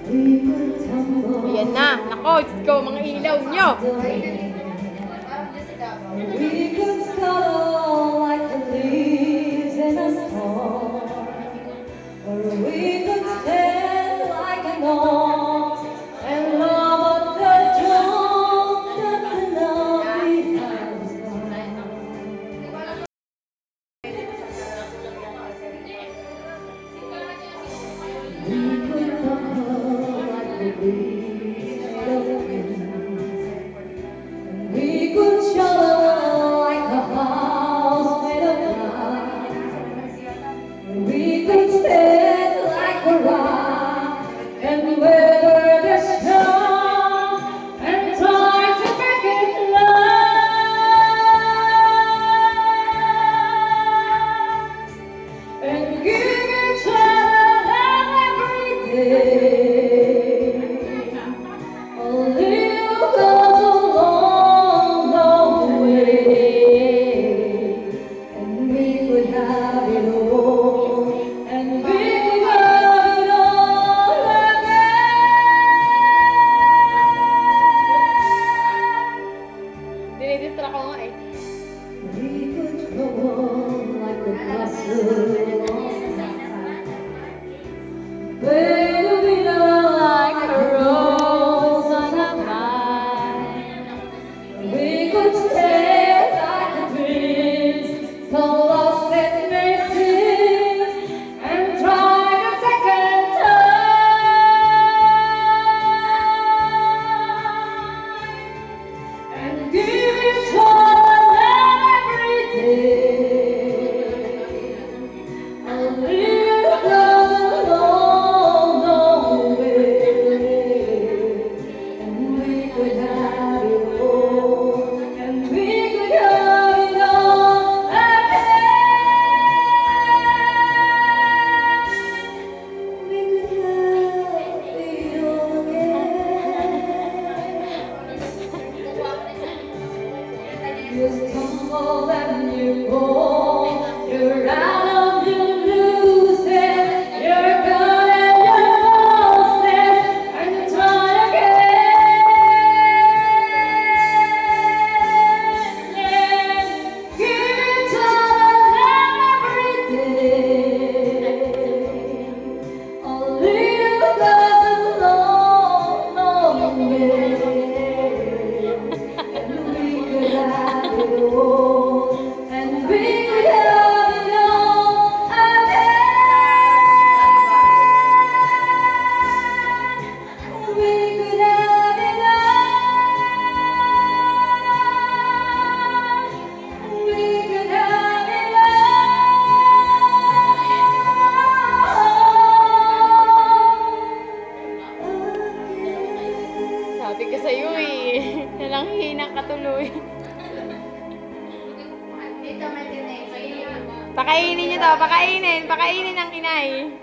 Ayan na. Nako, go mga ilaw nyo. We could scuttle like the leaves in a storm, or we could stand like an oak and love the dawn that the night has gone. We could buckle like the leaves made of green. We could show like a house made of glass. We could stand like a rock and weather the storm and try to make it last and give each other love every day. A little goes a long, long way, and we could have it all, and we could have it all again. Dinidistract ko nga eh. We could go on like the blossom on baby, like a rose on a vine. We could stay like the dreams, so lost and missing, and try the second time, and give each other every day. A little love along the way, and we could have it all, and we could have it all again. We could have it all again. You stumble and you fall, you're out of your lose it, you're good and you're lost it, and you try again. Give each other every day. A little goes a long, long way, and we could have it all, and we could have it all again. We could have it all. We could have it all. Sabi ko sa'yo eh. Nalang hina ka tuloy. Pakainin nyo to. Pakainin. Pakainin ang inay.